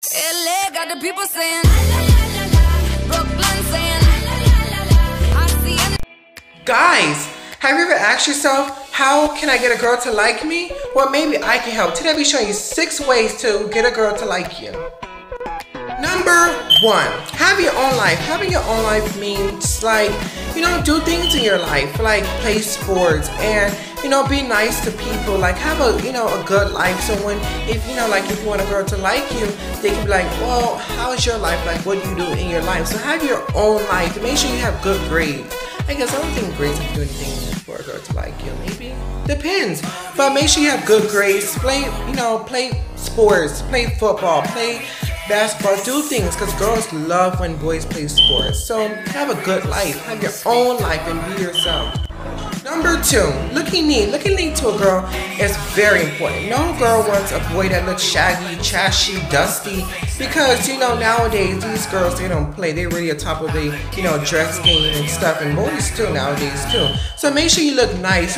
LA got the people saying, Brooklyn saying, I see. Guys, have you ever asked yourself, how can I get a girl to like me? Well, maybe I can help. Today I'll be showing you 6 ways to get a girl to like you. Number 1, have your own life. Having your own life means like, do things in your life, like play sports and, be nice to people, like have a good life. So when, if you want a girl to like you, they can be like, well, how's your life? Like, what do you do in your life? So have your own life. Make sure you have good grades. I guess I don't think grades have to do anything for a girl to like you. Maybe. Depends. But make sure you have good grades. Play sports, play football, play basketball, do things, because girls love when boys play sports. So have a good life, have your own life, and be yourself. Number 2, looking neat. Looking neat to a girl is very important. No girl wants a boy that looks shaggy, trashy, dusty, because nowadays these girls, they don't play. They're really on top of the dress game and stuff, and boys too nowadays too. So make sure you look nice.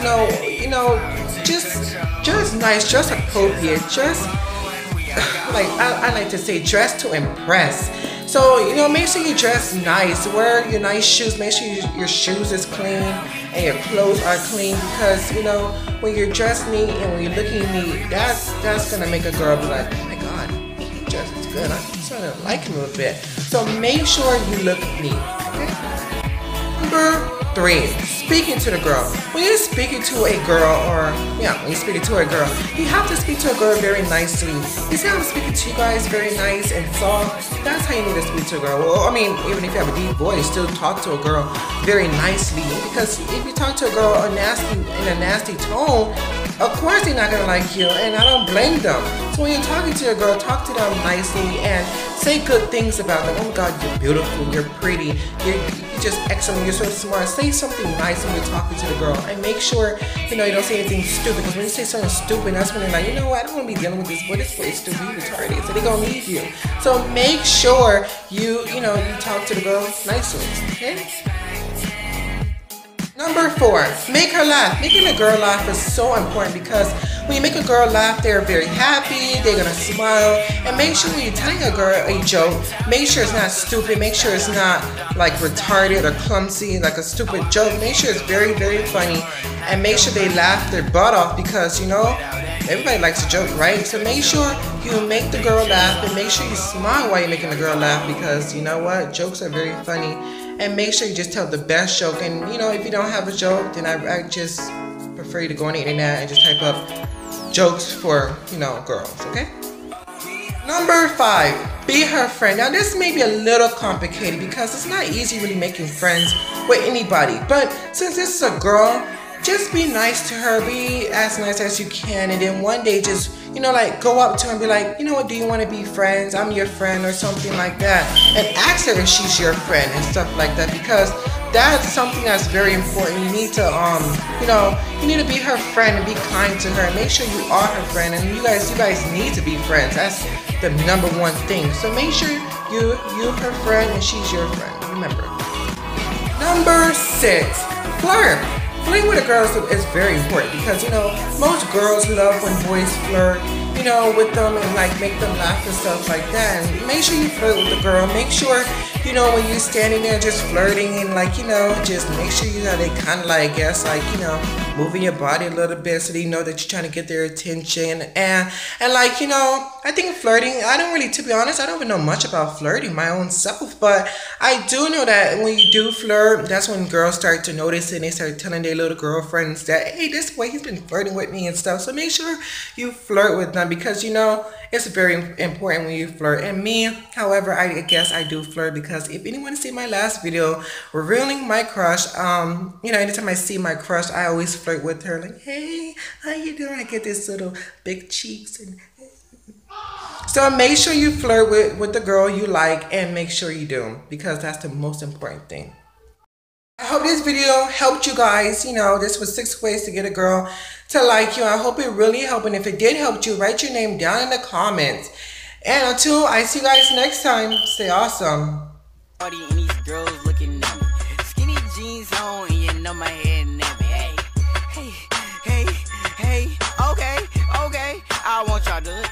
Just nice, just appropriate, just like I like to say, dress to impress. So make sure you dress nice, wear your nice shoes, make sure your shoes is clean and your clothes are clean, because when you're dressed neat and when you're looking neat, that's gonna make a girl be like, oh my god, he dresses good, I'm starting to like him a little bit. So make sure you look neat. Okay? Number 3, speaking to the girl. When you're speaking to a girl, you have to speak to a girl very nicely. You see how I'm speaking to you guys very nice and soft? That's how you need to speak to a girl. Well, I mean, even if you have a deep voice, still talk to a girl very nicely. Because if you talk to a girl in a nasty tone, of course they're not gonna like you, and I don't blame them. So when you're talking to a girl, talk to them nicely and say good things about them. Oh my god, you're beautiful, you're pretty, you're just excellent, you're so smart. Say something nice when you're talking to the girl, and make sure you don't say anything stupid, because when you say something stupid, that's when they're like, I don't want to be dealing with this boy. This boy is stupid, he's retarded, so they're gonna leave you. So make sure you talk to the girl nicely. Okay? Number 4, make her laugh. Making a girl laugh is so important, because when you make a girl laugh, they're very happy, they're gonna smile. And make sure when you're telling a girl a joke, make sure it's not stupid, make sure it's not like retarded or clumsy, like a stupid joke. Make sure it's very, very funny, and make sure they laugh their butt off, because everybody likes a joke, right? So make sure you make the girl laugh, and make sure you smile while you're making the girl laugh, because you know what? Jokes are very funny. And make sure you just tell the best joke. And if you don't have a joke, then I just prefer you to go on the internet and just type up jokes for, girls, okay? Number 5, be her friend. Now this may be a little complicated, because it's not easy really making friends with anybody. But since this is a girl, just be nice to her, be as nice as you can, and then one day just, go up to her and be like, what, do you want to be friends? I'm your friend, or something like that. And ask her if she's your friend and stuff like that, because that's something that's very important. You need to, you need to be her friend and be kind to her. Make sure you are her friend, and you guys need to be friends. That's the number 1 thing. So make sure you're her friend and she's your friend. Remember. Number 6, flirt. Flirting with a girl is very important, because most girls love when boys flirt, with them and like make them laugh and stuff like that. And make sure you flirt with the girl. Make sure when you're standing there just flirting and just make sure they kind of like, moving your body a little bit, so they know that you're trying to get their attention. And I think flirting, to be honest, I don't even know much about flirting my own self, but I do know that when you do flirt, that's when girls start to notice it, and they start telling their little girlfriends that, hey, this boy, he's been flirting with me and stuff. So make sure you flirt with them, because it's very important when you flirt. And me, however, I guess I do flirt, because if anyone see my last video revealing my crush, anytime I see my crush, I always flirt with her, like, hey, how you doing? I get this little big cheeks. And so make sure you flirt with the girl you like, and make sure you do, because that's the most important thing. I hope this video helped you guys. This was 6 ways to get a girl to like you. I hope it really helped, and if it did help you, write your name down in the comments. And until I see you guys next time, stay awesome. And these girls looking at me. Skinny jeans on, and my head nappy. Hey, okay, I want y'all to